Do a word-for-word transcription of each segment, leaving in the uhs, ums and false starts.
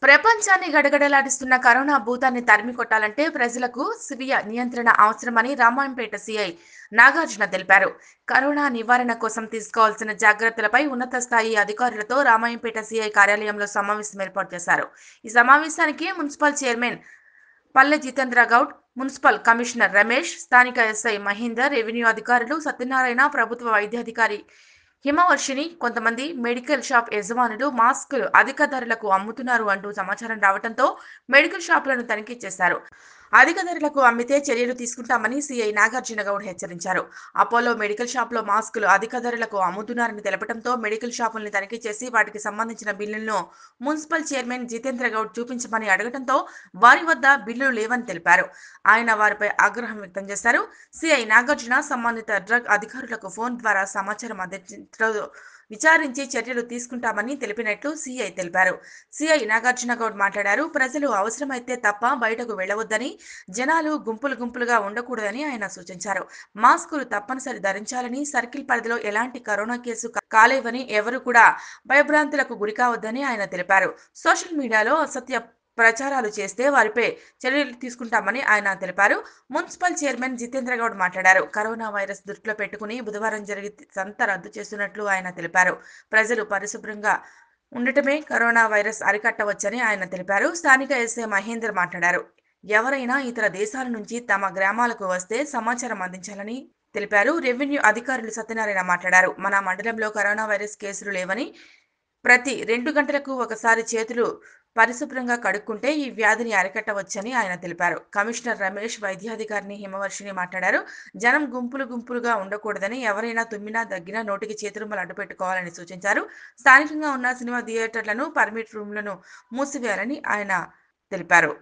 ప్రపంచాన్ని గడగడలాడిస్తున్న కరోనా భూతాన్ని తరిమి కొట్టాలంటే ప్రజలకు స్వీయ నియంత్రణ అవసరమని రామాయంపేట సీఐ నాగార్జున తెలిపారు. కరోనా నివారణ కోసం తీసుకోవాల్సిన జాగ్రత్తలపై ఉన్నత స్థాయి అధికారులతో రామాయంపేట సీఐ కార్యాలయంలో సమావేశం ఏర్పాటు చేశారు. ఈ సమావేశానికి municipal chairman Palle Jitendra Goud, municipal commissioner Ramesh, స్థానిక ఎస్ఐ మహేందర్, రెవెన్యూ అధికారులు సత్యనారాయణ, ప్రభుత్వ వైద్యాధికారి హిమవర్షిని, కొంతమంది మెడికల్ షాప్ యజమానులు మాస్కులు అధిక ధరలకు అమ్ముతున్నారు అంటూ సమాచారం రావడంతో మెడికల్ షాపులను తనిఖీ చేశారు. అధిక ధరలకు అమ్మితే చర్యలు తీసుకుంటామని సీఐ నాగార్జున గౌడ్ హెచ్చరించారు. అపోలో మెడికల్ షాప్ లో మాస్కులు అధిక ధరలకు అమ్ముతున్నారని తెలపడంతో మెడికల్ షాపుల్ని తనిఖీ చేసి వాటికి సంబంధించిన బిల్లులను మున్సిపల్ చైర్మన్ జితేంద్ర గౌడ్ చూపించమని అడగడంతో వారి వద్ద బిల్లులు లేవని తెలిపారు. ఆయన వారిపై ఆగ్రహం వ్యక్తం చేశారు. సీఐ నాగార్జున సంబంధిత డ్రగ్ అధికారులకు ఫోన్ ద్వారా సమాచారం అందించడంతో విచారించి చర్యలు తీసుకుంటామని తెలిపినట్లు సీఐ తెలిపారు. సీఐ నాగార్జున గౌడ్ మాట్లాడారు. ప్రజలు అవసరమైతే తప్ప బయటకు వెళ్లవద్దని, జనాలు గుంపులు గుంపులుగా ఉండకూడదని ఆయన సూచించారు. మాస్కులు తప్పనిసరి ధరించాలని, సర్కిల్ పరిధిలో ఎలాంటి కరోనా కేసు కాలేవని, ఎవరు కూడా భయభ్రాంతులకు గురికావద్దని ఆయన తెలిపారు. సోషల్ మీడియాలో అసత్య ప్రచారాలు చేస్తే వారిపై చర్యలు తీసుకుంటామని ఆయన తెలిపారు. మున్సిపల్ చైర్మన్ జితేంద్ర గౌడ్ మాట్లాడారు. కరోనా వైరస్ దృష్టిలో పెట్టుకుని బుధవారం జరిగి సంత రద్దు చేస్తున్నట్లు ఆయన తెలిపారు. ప్రజలు పరిశుభ్రంగా ఉండటమే కరోనా వైరస్ అరికట్టవచ్చని ఆయన తెలిపారు. స్థానిక ఎస్ఐ మహేందర్ మాట్లాడారు. ఎవరైనా ఇతర దేశాల నుంచి తమ గ్రామాలకు వస్తే సమాచారం అందించాలని తెలిపారు. రెవెన్యూ అధికారులు సత్యనారాయణ మాట్లాడారు. మన మండలంలో కరోనా వైరస్ కేసులు లేవని, ప్రతి రెండు గంటలకు ఒకసారి చేతులు పరిశుభ్రంగా కడుక్కుంటే ఈ వ్యాధిని అరికట్టవచ్చని ఆయన తెలిపారు. కమిషనర్ రమేష్, వైద్యాధికారిని హిమవర్షిని మాట్లాడారు. జనం గుంపులు గుంపులుగా ఉండకూడదని, ఎవరైనా తుమ్మినా దగ్గినా నోటికి చేతురుమలు అడ్డుపెట్టుకోవాలని సూచించారు. స్థానికంగా ఉన్న సినిమా థియేటర్లను, పర్మిట్ రూమ్లను మూసివేయాలని ఆయన తెలిపారు.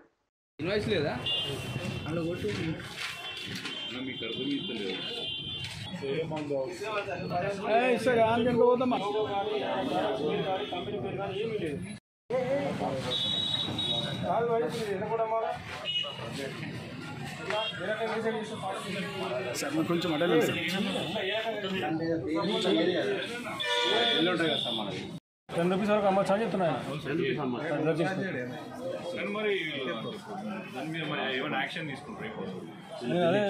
సార్ మీరు కొంచెం అడగండి సార్. టెన్ రూపీస్ వరకు అమ్మ చాలా చెప్తున్నాయి. అదే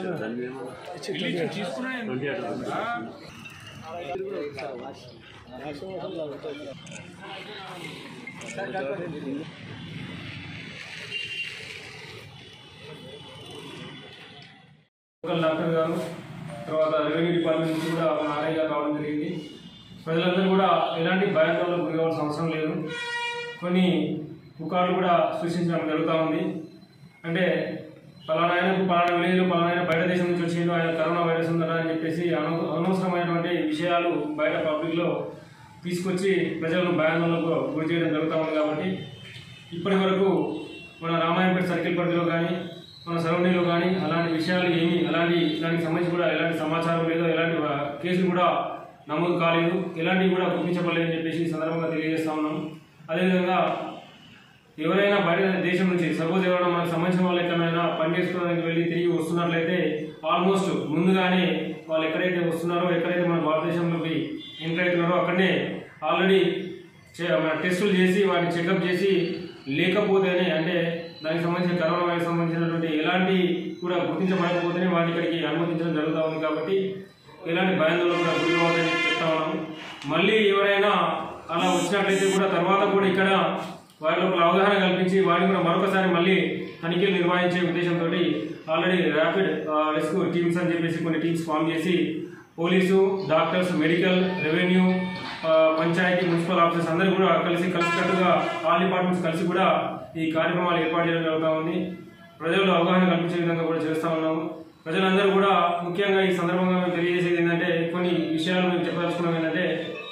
లోకల్ డాక్టర్ గారు, తర్వాత రెవెన్యూ డిపార్ట్మెంట్ నుంచి కూడా మన ఆర్ఐ గారు రావడం జరిగింది. ప్రజలందరూ కూడా ఎలాంటి భయాందోళనకు గురి కావాల్సిన అవసరం లేదు. కొన్ని పుకార్లు కూడా సృష్టించడం జరుగుతూ ఉంది. అంటే పలానా ఆయనకు పలానా లేదు, పలానా ఆయన బయట దేశం నుంచి వచ్చిండు, ఆయన కరోనా వైరస్ ఉందన్నా అని చెప్పేసి అన అనవసరమైనటువంటి విషయాలు బయట పబ్లిక్లో తీసుకొచ్చి ప్రజలను భయాందోళనకు గురి చేయడం జరుగుతూ ఉంది. కాబట్టి ఇప్పటి వరకు మన రామాయంపేట సర్కిల్ పరిధిలో కానీ, మన సరౌండింగ్లో కానీ అలాంటి విషయాలు ఏమి, అలాంటి దానికి సంబంధించి కూడా ఎలాంటి సమాచారం లేదో, ఎలాంటి కేసులు కూడా నమోదు కాలేదు, ఎలాంటివి కూడా గుర్తించబడలేదని చెప్పేసి ఈ సందర్భంగా తెలియజేస్తా ఉన్నాం. అదేవిధంగా ఎవరైనా బయట దేశం నుంచి సపోజ్ ఎవరైనా మనకు సంబంధించిన వాళ్ళు ఎక్కడైనా పని చేసుకోవడానికి వెళ్ళి తిరిగి వస్తున్నట్లయితే ఆల్మోస్ట్ ముందుగానే వాళ్ళు ఎక్కడైతే వస్తున్నారో, ఎక్కడైతే మన భారతదేశంలోకి ఎంటర్ అవుతున్నారో అక్కడనే ఆల్రెడీ టెస్టులు చేసి వాటిని చెకప్ చేసి లేకపోతేనే, అంటే దానికి సంబంధించిన కరోనా వైరస్ సంబంధించినటువంటి ఎలాంటి కూడా గుర్తించబడకపోతేనే వాటిని ఇక్కడికి అనుమతించడం జరుగుతూ ఉంది. కాబట్టి ఎలాంటి భయాందోళన కూడా గురి కావద్దని చెప్తా ఉన్నాము. మళ్ళీ ఎవరైనా అలా వచ్చినట్లయితే కూడా తర్వాత కూడా ఇక్కడ వారి లోపల అవగాహన కల్పించి వారిని కూడా మరొకసారి మళ్ళీ తనిఖీలు నిర్వహించే ఉద్దేశంతో ఆల్రెడీ ర్యాపిడ్ రెస్క్యూ టీమ్స్ అని చెప్పేసి కొన్ని టీమ్స్ ఫామ్ చేసి police, doctors, medical, revenue, panchayati, municipal officers అందరూ కూడా కలిసి కలిసికట్టుగా ఆల్ డిపార్ట్మెంట్స్ కలిసి కూడా ఈ కార్యక్రమాలు ఏర్పాటు చేయడం జరుగుతూ ఉంది. ప్రజల్లో అవగాహన కల్పించే విధంగా కూడా చేస్తూ ఉన్నాము. ప్రజలందరూ కూడా ముఖ్యంగా ఈ సందర్భంగా మేము తెలియజేసేది ఏంటంటే, కొన్ని విషయాలు మేము చెప్పదలుచుకున్నాం. ఏంటంటే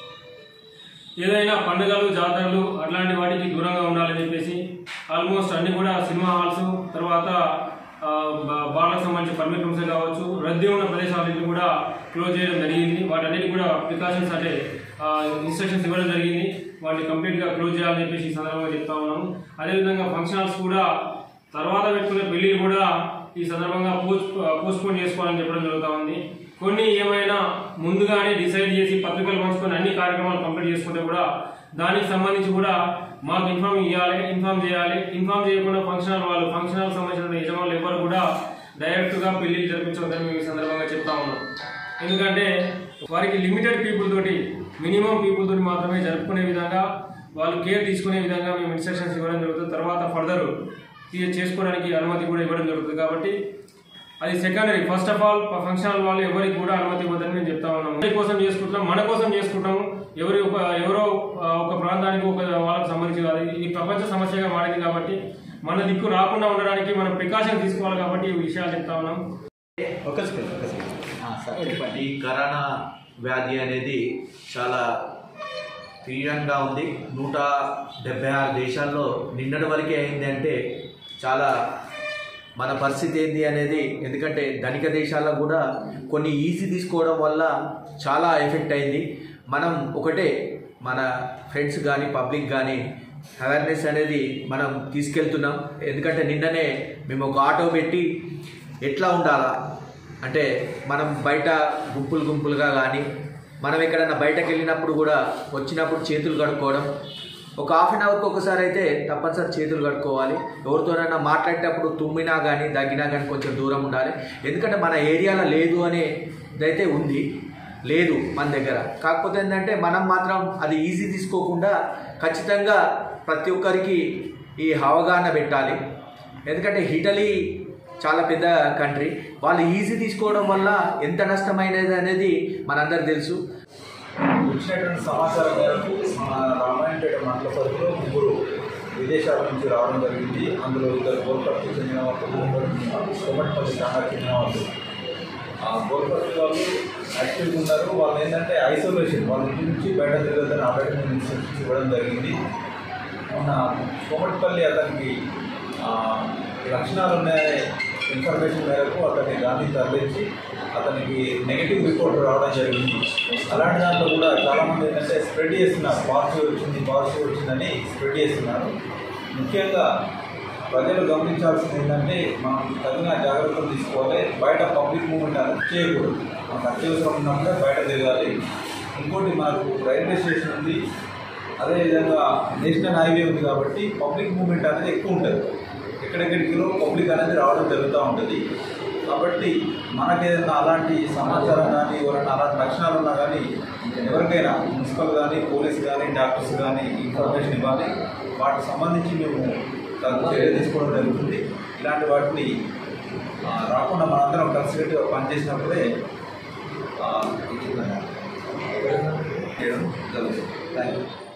ఏదైనా పండుగలు, జాతరలు అట్లాంటి వాటికి దూరంగా ఉండాలని చెప్పేసి ఆల్మోస్ట్ అన్ని కూడా సినిమా హాల్స్, తర్వాత బార్లకు సంబంధించిన పర్మిట్ రూమ్స్ కావచ్చు, రద్దీ ఉన్న ప్రదేశాలన్నింటినీ కూడా క్లోజ్ చేయడం జరిగింది. వాటన్నిటి కూడా ప్రికాషన్స్ అంటే ఇన్స్ట్రక్షన్స్ ఇవ్వడం జరిగింది. వాటిని కంప్లీట్గా క్లోజ్ చేయాలని చెప్పేసి ఈ సందర్భంగా చెప్తా ఉన్నాము. అదేవిధంగా ఫంక్షన్ హాల్స్ కూడా తర్వాత పెట్టుకునే పెళ్లిలు కూడా ఈ సందర్భంగా పోస్ట్ పోస్ట్పోన్ చేసుకోవాలని చెప్పడం జరుగుతూ ఉంది. కొన్ని ఏమైనా ముందుగానే డిసైడ్ చేసి పత్రికలు పంచుకొని అన్ని కార్యక్రమాలు కంప్లీట్ చేసుకుంటే కూడా దానికి సంబంధించి కూడా మాకు ఇన్ఫార్మ్ ఇవ్వాలి, ఇన్ఫార్మ్ చేయాలి. ఇన్ఫార్మ్ చేయకుండా ఫంక్షన్ హాల్ వాళ్ళు ఫంక్షన్ హాల్ సంబంధించిన యజమానులు ఎవరు కూడా డైరెక్ట్గా పెళ్లిళ్ళు జరిపించవద్దని మేము ఈ సందర్భంగా చెప్తా ఉన్నాం. ఎందుకంటే వారికి లిమిటెడ్ పీపుల్ తోటి మినిమం పీపుల్ తోటి మాత్రమే జరుపుకునే విధంగా వాళ్ళు కేర్ తీసుకునే విధంగా మేము ఇన్స్ట్రక్షన్స్ ఇవ్వడం జరుగుతుంది. తర్వాత ఫర్దర్ చేసుకోవడానికి అనుమతి కూడా ఇవ్వడం జరుగుతుంది. కాబట్టి అది secondary. First of all function hall వాళ్ళు ఎవరికి కూడా అనుమతి ఇవ్వదని మేము చెప్తా ఉన్నాం. మన కోసం చేసుకుంటాం, మన కోసం చేసుకుంటాము. ఎవరి ఒక ఎవరో ఒక ప్రాంతానికి ఒక వాళ్ళకి సంబంధించి కాదు, ఇది ప్రపంచ సమస్యగా మారింది. కాబట్టి మన దిక్కు రాకుండా ఉండడానికి మనం ప్రికాషన్ తీసుకోవాలి. కాబట్టి ఈ విషయాలు చెప్తా ఉన్నాం. ఈ కరోనా వ్యాధి అనేది చాలా తీవ్రంగా ఉంది. నూట డెబ్బై ఆరు దేశాల్లో నిన్నటి వరకే అయింది అంటే చాలా మన పరిస్థితి ఏంది అనేది. ఎందుకంటే ధనిక దేశాల్లో కూడా కొన్ని ఈజీ తీసుకోవడం వల్ల చాలా ఎఫెక్ట్ అయింది. మనం ఒకటే మన ఫ్రెండ్స్ కానీ పబ్లిక్ కానీ అవేర్నెస్ అనేది మనం తీసుకెళ్తున్నాం. ఎందుకంటే నిన్ననే మేము ఒక ఆటో పెట్టి ఎట్లా ఉండాలా అంటే మనం బయట గుంపులు గుంపులుగా కానీ మనం ఎక్కడన్నా బయటకు వెళ్ళినప్పుడు కూడా వచ్చినప్పుడు చేతులు కడుక్కోవడం, ఒక హాఫ్ అన్ అవర్కి ఒకసారి అయితే తప్పనిసరి చేతులు కడుక్కోవాలి. ఎవరితోనైనా మాట్లాడేటప్పుడు తుమ్మినా కానీ దగ్గినా కానీ కొంచెం దూరం ఉండాలి. ఎందుకంటే మన ఏరియాలో లేదు అనేదైతే ఉంది, లేదు మన దగ్గర. కాకపోతే ఏంటంటే మనం మాత్రం అది ఈజీ తీసుకోకుండా ఖచ్చితంగా ప్రతి ఒక్కరికి ఈ అవగాహన పెట్టాలి. ఎందుకంటే ఇటలీ చాలా పెద్ద కంట్రీ, వాళ్ళు ఈజీ తీసుకోవడం వల్ల ఎంత నష్టమైనది అనేది మనందరికి తెలుసు. వచ్చినటువంటి సమాచారం మేరకు మన రామాయణపేట మండల పరిధిలో ముగ్గురు విదేశాల నుంచి రావడం జరిగింది. అందులో ఇద్దరు గోల్పర్తికి చెందిన వాళ్ళు, కోమటిపల్లి తాండాకి చెందిన వాళ్ళు. ఆ గోల్పర్తి వాళ్ళు యాక్టివ్గా ఉన్నారు. వాళ్ళు ఏంటంటే ఐసోలేషన్, వాళ్ళ ఇంటి నుంచి బయట తిరగదని అపాయింట్మెంట్ ఇన్స్ట్రక్షన్స్ ఇవ్వడం జరిగింది. మొన్న కోమటిపల్లి అతనికి లక్షణాలు ఉన్నాయనే ఇన్ఫర్మేషన్ మేరకు అతన్ని గాంధీ తరలించి అతనికి నెగిటివ్ రిపోర్ట్ రావడం జరిగింది. అలాంటి దాంట్లో కూడా చాలామంది ఏంటంటే స్ప్రెడ్ చేస్తున్నారు, పాజిటివ్ వచ్చింది పాజిటివ్ వచ్చిందని స్ప్రెడ్ చేస్తున్నారు. ముఖ్యంగా ప్రజలు గమనించాల్సింది ఏంటంటే మనం తగిన జాగ్రత్తలు తీసుకోవాలి. బయట పబ్లిక్ మూవ్మెంట్ అనేది చేయకూడదు. మనకు అత్యవసరం ఉన్నప్పుడే బయట తిరగాలి. ఇంకోటి మనకు రైల్వే స్టేషన్ ఉంది, అదేవిధంగా నేషనల్ హైవే ఉంది. కాబట్టి పబ్లిక్ మూవ్మెంట్ అనేది ఎక్కువ ఉంటుంది. ఎక్కడెక్కడికిలో పబ్లిక్ అనేది రావడం జరుగుతూ ఉంటుంది. కాబట్టి మనకేదైనా అలాంటి సమాచారం కానీ ఎవరైనా అలాంటి లక్షణాలు ఉన్నా కానీ ఎవరికైనా మున్సిపల్ కానీ పోలీస్ కానీ డాక్టర్స్ కానీ ఇన్ఫర్మేషన్ ఇవ్వాలి. వాటికి సంబంధించి మేము తగు చర్య తీసుకోవడం జరుగుతుంది. ఇలాంటి వాటిని రాకుండా మనందరం కలిసికట్టుగా పనిచేసినప్పుడే చేయడం జరుగుతుంది. Thank you.